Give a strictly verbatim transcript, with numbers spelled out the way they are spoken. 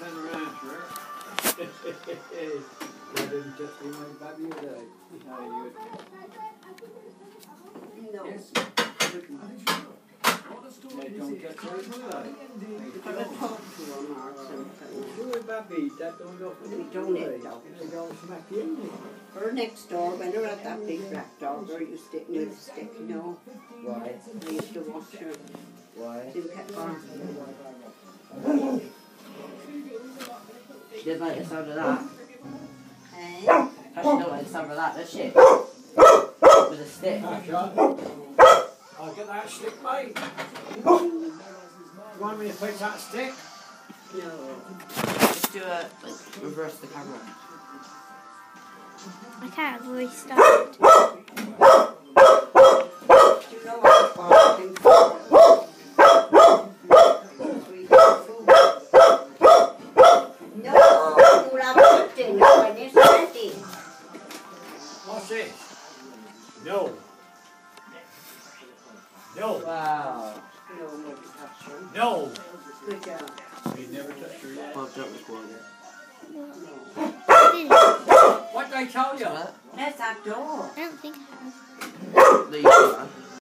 turn around for her. I didn't touch me, my baby, would I? No, you wouldn't. No. Yes. They don't touch her, would I? You've got to talk to them or something. You and baby, that don't go for We me. don't need dogs. They go smack you. Her next door, when they were at that big black dog, where you stick lipstick, you know. Why? I used to wash her. Why? She kept on. She didn't like the sound of that. Hey? How she don't like the sound of that, does she? With a stick. I'll get that stick, mate. You want me to fix that stick? No. Just do a, like, reverse the camera. I can't, I've already started. Do you know what barking for? Sweet food. No, you'll have something when it's ready. What's this? No. No. Wow. No, never touch her. No. Good job. We never touched her yet. Well, don't record it. No. What did I tell you? What? That's that door. I don't think I have. No, you can't.